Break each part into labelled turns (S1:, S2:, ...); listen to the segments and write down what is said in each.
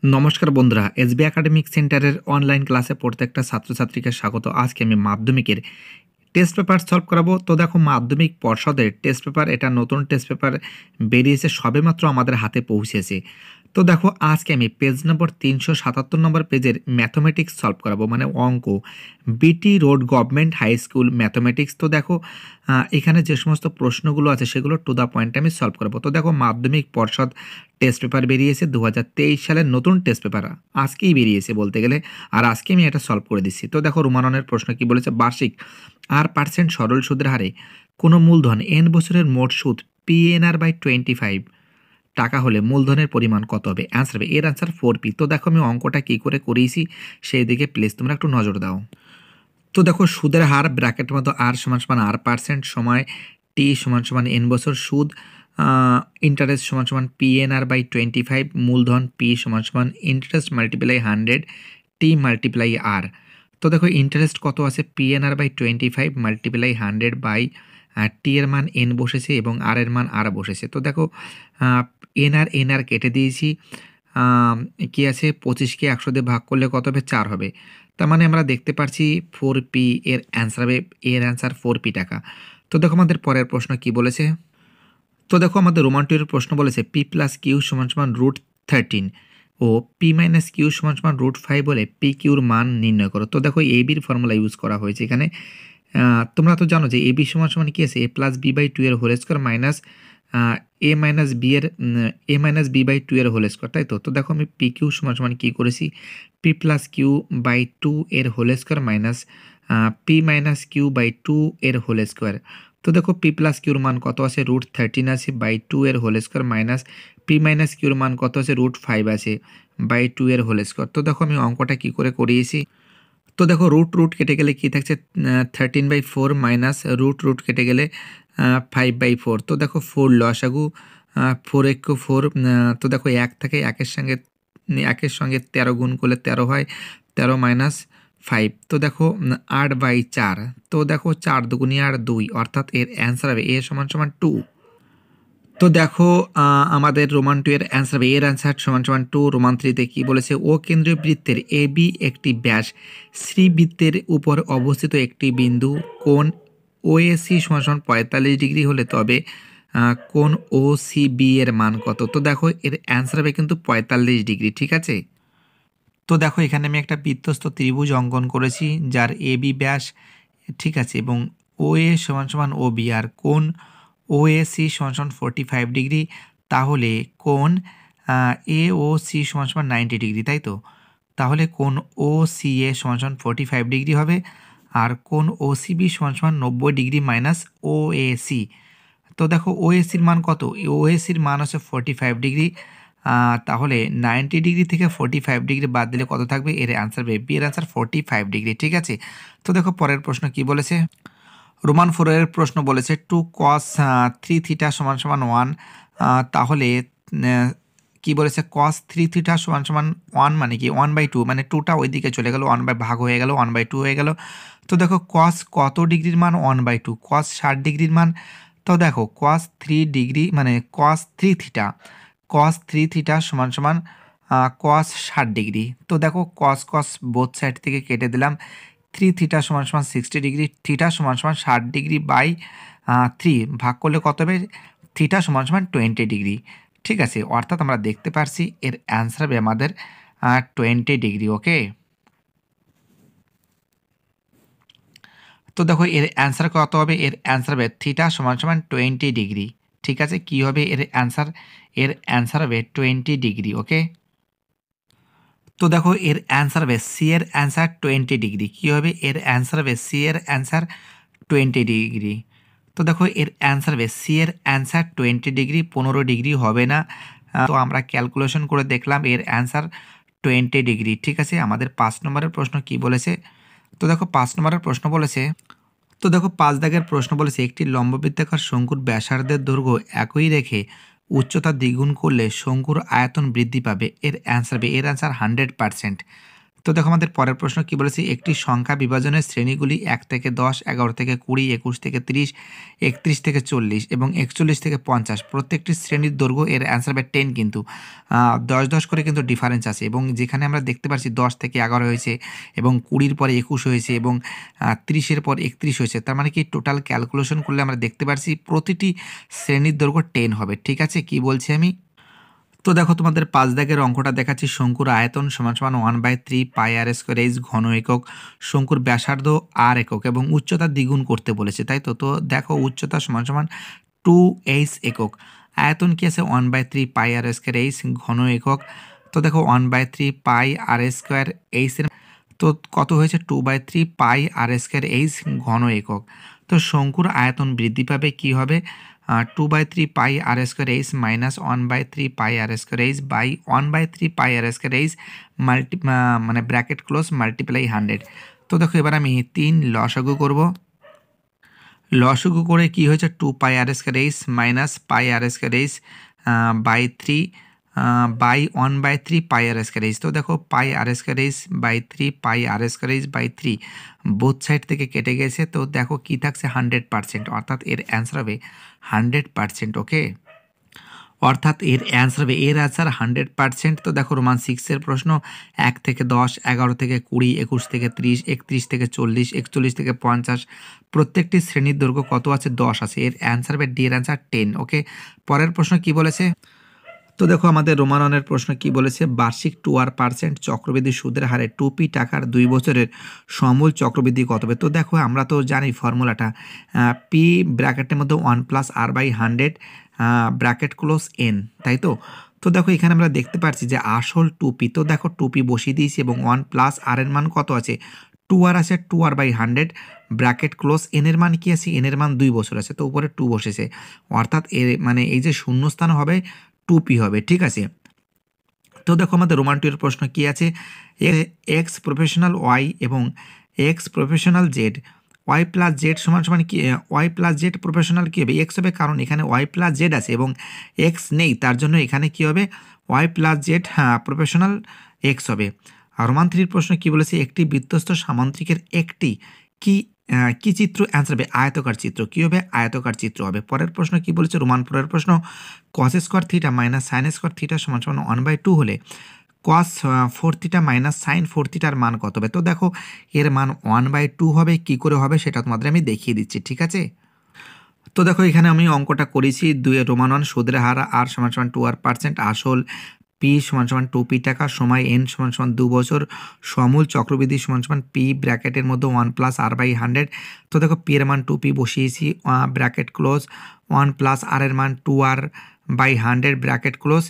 S1: নমস্কার বন্ধুরা, SB academic সেন্টারের অনলাইন ক্লাসে প্রত্যেকটা ছাত্রছাত্রীকে স্বাগত। আজকে আমি মাধ্যমিকের টেস্ট পেপার সলভ করাবো। তো দেখো, মাধ্যমিক পর্ষদের টেস্ট পেপার, এটা নতুন টেস্ট পেপার বেরিয়েছে, সবেমাত্র আমাদের হাতে পৌঁছেছে। তো দেখো, আজকে আমি পেজ নম্বর 377 নম্বর পেজের ম্যাথমেটিক্স সলভ করাবো, মানে অঙ্ক, BT road government high school mathematics. তো দেখো, এখানে যে সমস্ত প্রশ্নগুলো আছে সেগুলো টু দ্য পয়েন্ট আমি সলভ করাবো। তো দেখো, মাধ্যমিক পর্ষদ টেস্ট পেপার বেরিয়েছে 2023 সালের নতুন টেস্ট পেপার আজকেই বেরিয়েছে বলতে গেলে, আর আজকে আমি এটা সলভ করে দিচ্ছি। তো দেখো, রোমাননের প্রশ্ন কি বলেছে, বার্ষিক R% সরল সুদের হারে কোনো মূলধন n বছরের মোট সুদ PNR/25 টাকা হলে মূলধনের পরিমাণ কত হবে? অ্যান্সার হবে, এর অ্যান্সার 4P। তো দেখো, আমি অঙ্কটা কী করে করিয়েছি সেই দিকে প্লিজ তোমরা একটু নজর দাও। তো দেখো, সুদের হার ব্র্যাকেটের মতো R=R%, সময় T =n বছর, সুদ ইন্টারেস্ট PNR/25, মূলধন P interest multiply 100 T multiply R। তো দেখো, ইন্টারেস্ট কত আছে, PNR/25 মাল্টিপ্লাই 100 টি এর মান n বসেছে এবং আর এর মান আর বসেছে। তো দেখো, এনআর কেটে দিয়েছি, কি আছে, 25কে 100 দিয়ে ভাগ করলে কত হবে, 4 হবে। তার মানে আমরা দেখতে পাচ্ছি 4P এর অ্যান্সার হবে, এর অ্যান্সার 4P টাকা। তো দেখো, আমাদের পরের প্রশ্ন কি বলেছে। তো দেখো, আমাদের রোমান 2 এর প্রশ্ন বলেছে P+Q √13 ও P-Q √5 বলে PQ-র মান নির্ণয় করো। তো দেখো, এবির ফর্মুলা ইউজ করা হয়েছে এখানে। তোমরা তো জানো যে AB = কি আছে, A+B/2 এর হোল স্কোয়ার মাইনাস A-B/2 এর হোল স্কোয়ার, তাই তো। তো দেখো, আমি PQ = কি করেছি, P+Q/2 এর হোল স্কোয়ার মাইনাস P-Q/2 এর হোল স্কোয়ার। তো দেখো, P+Qর মান কত আছে, √13 আছে, /2 এর হোল স্কোয়ার মাইনাস P-Qর মান কত আছে, √5 আছে, /2 এর হোল স্কোয়ার। তো দেখো, আমি অঙ্কটা কি করে করিয়েছি। তো দেখো, রুট কেটে গেলে কি থাকছে, 13/4 মাইনাস রুট কেটে গেলে 5/4। তো দেখো, 4 লসাগু, 4 তো দেখো, 1 থাকে, একের সঙ্গে 13 গুণ করলে 13 হয়, 13 মাইনাস 5। তো দেখো, 8/4। তো দেখো, 4 দুগুণে 8, 2, অর্থাৎ এর অ্যান্সার হবে A = 2। তো দেখো, আমাদের রোমান 2 এর অ্যান্সার হবে, এর অ্যান্সার =2। রোমান 3-তে কী বলেছে, ও কেন্দ্রীয় বৃত্তের AB একটি ব্যাস, শ্রী বৃত্তের উপর অবস্থিত একটি বিন্দু, কোণ OAC = 45 ডিগ্রি হলে তবে কোণ OCB এর মান কত? তো দেখো, এর অ্যান্সার হবে কিন্তু 45 ডিগ্রি, ঠিক আছে। তো দেখো, এখানে আমি একটা বৃত্তস্থ ত্রিভুজ অঙ্কন করেছি যার AB ব্যাস, ঠিক আছে, এবং OA = OB, আর কোণ OAC = 45 ডিগ্রি, তাহলে কোণ AOC = 90 ডিগ্রি, তাই তো। তাহলে কোণ OCA = 45 ডিগ্রি হবে, আর কোণ OCB = 90 ডিগ্রি মাইনাস OAC। তো দেখো, OACর মান কত, OACর মান হচ্ছে 45 ডিগ্রি, তাহলে 90 ডিগ্রি থেকে 45 ডিগ্রি বাদ দিলে কত থাকবে, এর অ্যান্সার হবে B, এর অ্যান্সার 45 ডিগ্রি, ঠিক আছে। তো দেখো, পরের প্রশ্ন কি বলেছে, রোমান 4 এর প্রশ্ন বলেছে 2 cos 3 থিটা = 1। তাহলে কি বলেছে, cos 3 থিটা = 1 মানে কি, 1/2, মানে 2টা ওইদিকে চলে গেল, 1 ভাগ হয়ে গেল, 1/2 হয়ে গেল। তো দেখো, cos কত ডিগ্রির মান, 1/2, cos 60 ডিগ্রির মান। তো দেখো, cos 3 ডিগ্রি মানে cos 3 থিটা = cos 60 ডিগ্রি। তো দেখো, cos বোথ সাইড থেকে কেটে দিলাম, 3 theta = 60 degree, theta = 60 degree by 3 ভাগ করলে কত হবে, থিটা = 20 ডিগ্রি, ঠিক আছে। অর্থাৎ আমরা দেখতে পারছি এর অ্যান্সার হবে আমাদের 20 ডিগ্রি, ওকে। তো দেখো, এর অ্যান্সার কত হবে, এর অ্যান্সার হবে থিটা = 20 ডিগ্রি, ঠিক আছে। কি হবে এর অ্যান্সার, এর অ্যান্সার হবে 20 ডিগ্রি, ওকে। তো দেখো, এর অ্যান্সার হবে সি, এর অ্যান্সার 20 ডিগ্রি। কী হবে, এর অ্যান্সার হবে সি, এর অ্যান্সার 20 ডিগ্রি। তো দেখো, এর অ্যান্সার হবে সি, এর অ্যান্সার 20 ডিগ্রি, 15 ডিগ্রি হবে না। তো আমরা ক্যালকুলেশন করে দেখলাম এর অ্যান্সার 20 ডিগ্রি, ঠিক আছে। আমাদের 5 নম্বরের প্রশ্ন কি বলেছে। তো দেখো, 5 নম্বরের প্রশ্ন বলেছে, তো দেখো, 5 দাগের প্রশ্ন বলেছে, একটি লম্ববৃত্তাকার শঙ্কুর ব্যাসার্ধের দৈর্ঘ্য একই রেখে উচ্চতা দ্বিগুণ করলে শঙ্কুর আয়তন বৃদ্ধি পাবে, এর অ্যান্সার হবে, এর অ্যান্সার 100%। তো দেখো আমাদের পরের প্রশ্ন কি বলেছে, একটি সংখ্যা বিভাজনের শ্রেণীগুলি 1 থেকে 10, 11 থেকে 20, 21 থেকে 30, 31 থেকে 40 এবং 41 থেকে 50 প্রত্যেকটি শ্রেণীর দৈর্ঘ্য। এর অ্যান্সার হবে 10, কিন্তু 10 করে কিন্তু ডিফারেন্স আছে, এবং যেখানে আমরা দেখতে পাচ্ছি 10 থেকে 11 হয়েছে এবং 20-র পরে 21 হয়েছে এবং 30-এর পর 31 হয়েছে, তার মানে কি টোটাল ক্যালকুলেশন করলে আমরা দেখতে পাচ্ছি প্রতিটি শ্রেণীর দৈর্ঘ্য 10 হবে। ঠিক আছে, কি বলছি আমি। তো দেখো তোমাদের 5 দাগের অঙ্কটা দেখাচ্ছি। শঙ্কুর আয়তন সমান সমান 1/3 পাই আর স্কোয়ার এইচ ঘন একক, শঙ্কুর ব্যাসার্ধ আর একক এবং উচ্চতা দ্বিগুণ করতে বলেছে, তাই তো। তো দেখো উচ্চতা সমান সমান 2h একক, আয়তন কি আছে 1/3 পাই আর স্কোয়ার এইচ ঘন একক। তো দেখো 1/3 পাই আর স্কোয়ার এইচ এর তো কত হয়েছে 2/3 পাই আর স্কোয়ার এইচ ঘন একক। তো শঙ্কুর আয়তন বৃদ্ধি পাবে, কি হবে 2/3 pi r square h minus 1/3 pi r square h by 1/3 pi r square h মানে ব্র্যাকেট ক্লোজ মাল্টিপ্লাই 100। তো দেখো এবার আমি 3 লসাগু করব। লসাগু করে কি হয়েছে 2 pi r square h minus pi r square h by 3 by 1/3 pi r square h. তো দেখো pi r square h by 3 pi r square h by 3 both side থেকে কেটে গেছে। তো দেখো কি থাকছে 100%, অর্থাৎ এর অ্যান্সার হবে 100%। ওকে, অর্থাৎ এর অ্যান্সার হবে 100%। তো দেখো রোমান 6-এর প্রশ্ন 1 থেকে 10, 11 থেকে 20, 21 থেকে 30, 31 থেকে 40, 41 থেকে 50 প্রত্যেকটি শ্রেণীর দৈর্ঘ্য কত আছে 10 আছে। এর অ্যান্সার হবে ডি এর অ্যান্সার 10। ওকে, পরের প্রশ্ন কি বলেছে। তো দেখো আমাদের রোমাননের প্রশ্ন কি বলেছে, বার্ষিক 2% চক্রবৃদ্ধি সুদের হারে 2p টাকার 2 বছরের সমূল চক্রবৃদ্ধি কত হবে। তো দেখো আমরা তো জানি ফর্মুলাটা, পি ব্র্যাকেটের মধ্যে 1+r/100 ব্র্যাকেট ক্লোজ n, তাই তো। তো দেখো এখানে আমরা দেখতে পাচ্ছি যে আসল 2p, তো দেখো 2p বসিয়ে দিয়েছি এবং 1+r এর মান কত আছে 2r আছে, 2r/100 ব্র্যাকেট ক্লোজ n এর মান কি আছে, n এর মান 2 বছর আছে, তো উপরে 2 বসেছে, অর্থাৎ এর মানে এই যে শূন্যস্থান হবে 2p হবে। ঠিক আছে, তো দেখো আমাদের রোমান 2 এর প্রশ্ন কি আছে, এক্স প্রফেশনাল ওয়াই এবং x professional z, y plus z সমান সমান কি, ওয়াই প্লাস জেড প্রফেশনাল কী হবে এক্স হবে, কারণ এখানে ওয়াই প্লাস জেড আছে এবং এক্স নেই, তার জন্য এখানে কি হবে y plus z professional x হবে। আর রোমান 3-র প্রশ্ন কি বলেছে, একটি বৃত্তস্থ সামান্তরিকের একটি কি চিত্র, অ্যান্সার হবে আয়তকার চিত্র। কি হবে আয়তকার চিত্র হবে। পরের প্রশ্ন কি বলেছে, রোমান 4-এর প্রশ্ন cos square theta minus sine square theta সমান সমান 1/2 হলে কস 4 থিটা মাইনাস সাইন 4 থিটার মান কত হবে। তো দেখো এর মান 1/2 হবে, কি করে হবে সেটা তোমাদের আমি দেখিয়ে দিচ্ছি। ঠিক আছে, তো দেখো এখানে আমি অঙ্কটা করেছি, 2 রোমান 1 সুদের হার আর সমান সমান 2% আসল পি সমান সমান 2p টাকা, সময় n সমান সমান 2 বছর, সমূল চক্রবৃদ্ধি সমান সমান পি ব্র্যাকেটের মধ্যে 1+r/100। তো দেখো পি এর মান 2p বসিয়েছি, ব্র্যাকেট ক্লোজ 1+r এর মান 2r/100 ব্র্যাকেট ক্লোজ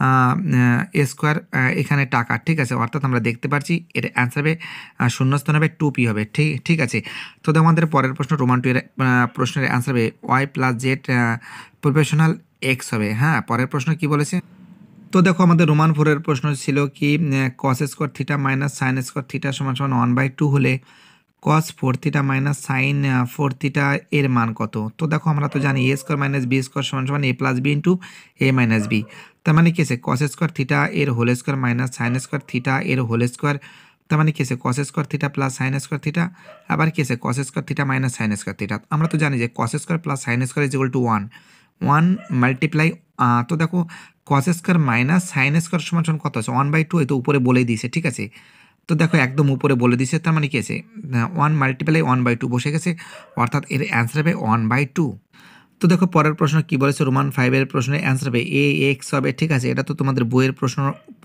S1: স্কোয়ার এখানে টাকা। ঠিক আছে, অর্থাৎ আমরা দেখতে পাচ্ছি এর অ্যান্সার হবে শূন্যস্থান হবে 2p হবে। ঠিক আছে, তো আমাদের পরের প্রশ্ন রোমান 2 এর প্রশ্নের অ্যান্সার হবে y plus z professional x হবে। হ্যাঁ, পরের প্রশ্ন কি বলেছে। তো দেখো আমাদের রোমান 4-এর প্রশ্ন ছিল কি, cos square theta minus sine square theta সমান সমান 1/2 হলে cos 4 theta minus sine 4 theta এর মান কত। তো দেখো আমরা তো জানি a square minus b square সমান সমান a plus b into a minus b, তার মানে কি আছে কস স্কোয়ার থিটা এর whole square minus sine square theta এর হোল স্কোয়ার, তার মানে কি আছে cos square theta plus sine square theta, আবার কি আছে cos square theta minus sine square theta. আমরা তো জানি যে cos square plus sine square is equal to 1 multiply. তো দেখো cos square minus sine square সমান সমান কত আছে 1/2, এই তো উপরে বলেই দিয়েছে। ঠিক আছে, তো দেখো একদম উপরে বলে দিয়েছে, তার মানে কি আছে 1 মাল্টিপ্লাই 1/2 বসে গেছে, অর্থাৎ এর অ্যান্সার হবে 1/2। তো দেখো পরের প্রশ্ন কি বলেছে, রোমান 5-এর প্রশ্নের অ্যান্সার হবে এ এক্স হবে। ঠিক আছে, এটা তো তোমাদের বইয়ের প্রশ্ন।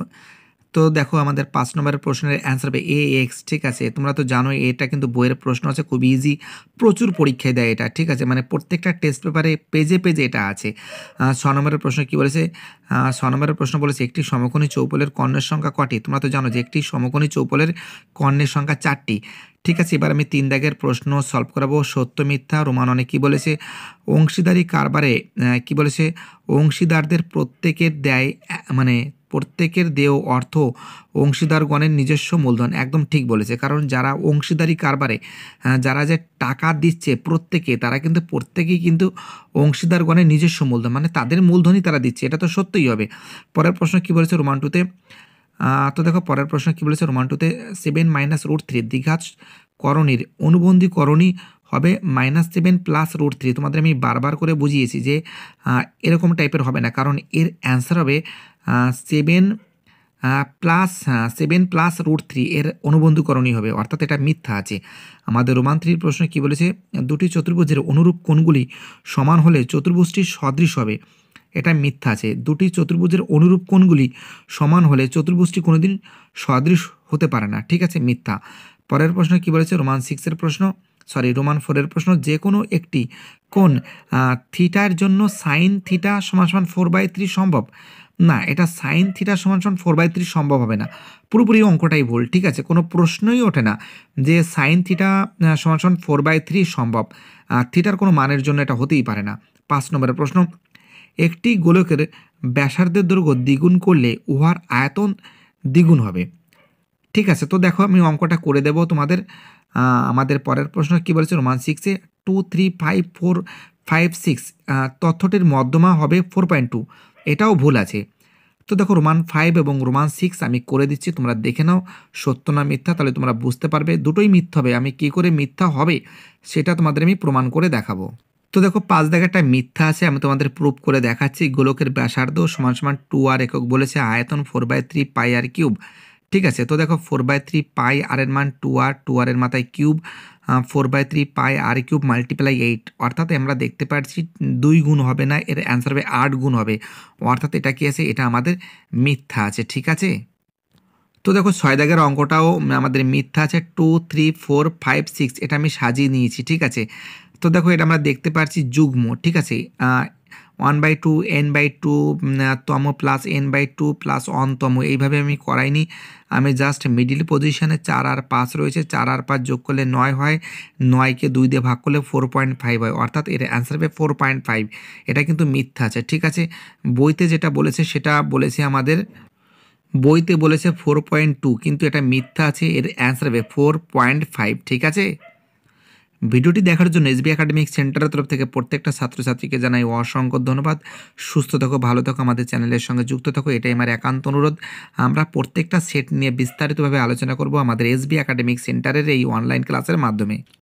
S1: তো দেখো আমাদের 5 নম্বরের প্রশ্নের অ্যান্সার হবে এ এক্স। ঠিক আছে, তোমরা তো জানোই এটা কিন্তু বইয়ের প্রশ্ন আছে, খুব ইজি, প্রচুর পরীক্ষায় দেয় এটা। ঠিক আছে, মানে প্রত্যেকটা টেস্ট পেপারে পেজে পেজে এটা আছে। 6 নম্বরের প্রশ্ন কি বলেছে, 6 নম্বরের প্রশ্ন বলেছে একটি সমকোণী চৌপলের কর্ণের সংখ্যা কটি। তোমরা তো জানো যে একটি সমকোণী চৌপলের কর্ণের সংখ্যা 4টি। ঠিক আছে, এবার আমি 3 দাগের প্রশ্ন সলভ করাবো। সত্য মিথ্যা রোমান অনেক কী বলেছে, অংশীদারি কারবারে কি বলেছে, অংশীদারদের প্রত্যেকের দেয় মানে প্রত্যেকের দেয় অর্থ অংশীদারগণের নিজস্ব মূলধন। একদম ঠিক বলেছে, কারণ যারা অংশীদারি কারবারে যারা যে টাকা দিচ্ছে প্রত্যেকে, তারা কিন্তু প্রত্যেকেই কিন্তু অংশীদারগণের নিজস্ব মূলধন, মানে তাদের মূলধনই তারা দিচ্ছে, এটা তো সত্যই হবে। পরের প্রশ্ন কি বলেছে রোমান 2-তে, তো দেখো পরের প্রশ্ন কী বলেছে, রোমান 2-তে 7 মাইনাস রুট 3 দ্বিঘাত করণীর অনুবন্ধী করণী হবে -7 প্লাস রুট 3। তোমাদের আমি বারবার করে বুঝিয়েছি যে এরকম টাইপের হবে না, কারণ এর অ্যান্সার হবে 7 প্লাস রুট 3 এর অনুবন্ধী করণী হবে, অর্থাৎ এটা মিথ্যা আছে। আমাদের রোমান 3 প্রশ্ন কী বলেছে, দুটি চতুর্ভুজের অনুরূপ কোণগুলি সমান হলে চতুর্ভুজটি সদৃশ হবে, এটা মিথ্যা আছে। দুটি চতুর্ভুজের অনুরূপ কোণগুলি সমান হলে চতুর্ভুজটি কোনোদিন সদৃশ হতে পারে না, ঠিক আছে, মিথ্যা। পরের প্রশ্ন কী বলেছে, রোমান 4-এর প্রশ্ন, যে কোনো একটি কোণ থিটার জন্য সাইন থিটা সমান 4/3 সম্ভব না, এটা সাইন থিটা সমান 4/3 সম্ভব হবে না, পুরোপুরি অঙ্কটাই ভুল, ঠিক আছে, কোনো প্রশ্নই ওঠে না যে সাইন থিটা সমান 4/3 সম্ভব, থিটার কোনো মানের জন্য এটা হতেই পারে না। 5 নম্বরের প্রশ্ন, একটি গোলকের ব্যাসার্ধের দৈর্ঘ্য দ্বিগুণ করলে উহার আয়তন দ্বিগুণ হবে, ঠিক আছে। তো দেখো আমি অঙ্কটা করে দেব তোমাদের। আমাদের পরের প্রশ্ন কী বলেছে, রোমান 6-এ 2, 3, 5, 4, 5, 6 তথ্যটির মধ্যমা হবে 4.2, এটাও ভুল আছে। তো দেখো রোমান 5 এবং রোমান 6 আমি করে দিচ্ছি, তোমরা দেখে নাও সত্য না মিথ্যা, তাহলে তোমরা বুঝতে পারবে দুটোই মিথ্যা হবে। আমি কী করে মিথ্যা হবে সেটা তোমাদের আমি প্রমাণ করে দেখাবো। তো দেখো 5 দাগেরটা মিথ্যা আছে, আমি তোমাদের প্রুফ করে দেখাচ্ছি। গোলকের ব্যাসার্ধ সমান 2r একক বলেছে, আয়তন 4/3 পাই আর কিউব, ঠিক আছে। তো দেখো 4/3 পাই আর এর মান 2r, 2r এর মাথায় cube, 4/3 pi r cube multiply 8, অর্থাৎ আমরা দেখতে পাচ্ছি 2 গুণ হবে না, এর অ্যান্সার হবে 8 গুণ হবে, অর্থাৎ এটা কি আছে, এটা আমাদের মিথ্যা আছে, ঠিক আছে। তো দেখো 6 দাগের অঙ্কটাও আমাদের মিথ্যা আছে, 2, 3, 4, 5, 6 এটা আমি সাজিয়ে নিয়েছি, ঠিক আছে। তো দেখো এটা আমরা দেখতে পাচ্ছি যুগ্ম, ঠিক আছে, 1/2 n/2 তম প্লাস n/2 প্লাস 1 তম, এইভাবে আমি করাইনি, আমি জাস্ট মিডিল পজিশনে 4 আর 5 রয়েছে, 4 আর 5 যোগ করলে 9 হয়, 9কে 2 দিয়ে ভাগ করলে 4.5 হয়, অর্থাৎ এর অ্যান্সার হবে 4.5, এটা কিন্তু মিথ্যা আছে, ঠিক আছে। বইতে যেটা বলেছে সেটা বলেছে আমাদের, বইতে বলেছে 4.2, কিন্তু এটা মিথ্যা আছে, এর অ্যান্সার হবে 4.5, ঠিক আছে। ভিডিওটি দেখার জন্য এসবি একাডেমিক সেন্টারের তরফ থেকে প্রত্যেকটা ছাত্রছাত্রীকে জানাই অসংখ্য ধন্যবাদ। সুস্থ থাকো, ভালো থাকো, আমাদের চ্যানেলের সঙ্গে যুক্ত থাকো, এটাই আমার একান্ত অনুরোধ। আমরা প্রত্যেকটা সেট নিয়ে বিস্তারিতভাবে আলোচনা করব আমাদের এসবি একাডেমিক সেন্টারের এই অনলাইন ক্লাসের মাধ্যমে।